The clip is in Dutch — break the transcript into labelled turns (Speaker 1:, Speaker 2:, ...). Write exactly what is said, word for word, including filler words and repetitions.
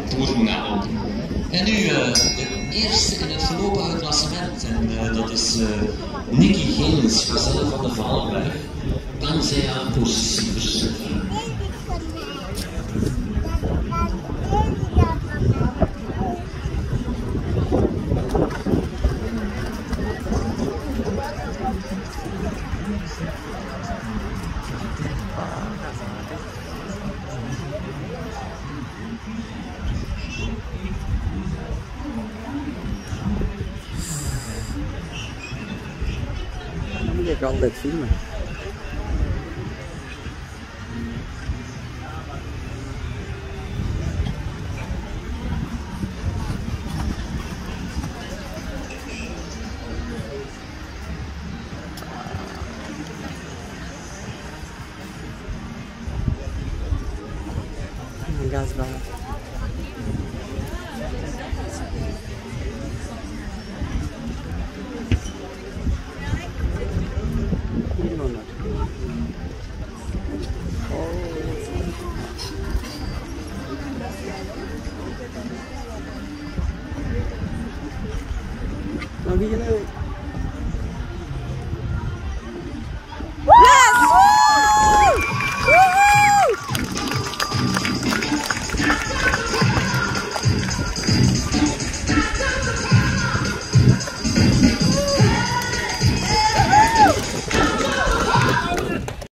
Speaker 1: Tournaal. En nu uh, de eerste in het voorlopige klassement. En uh, dat is uh, Nicky Geens, Gazelle van de Valenberg. Kan zij haar positie verzilveren?
Speaker 2: Dan moet ik altijd filmen. Gasbaan. Nou, wie je leuk.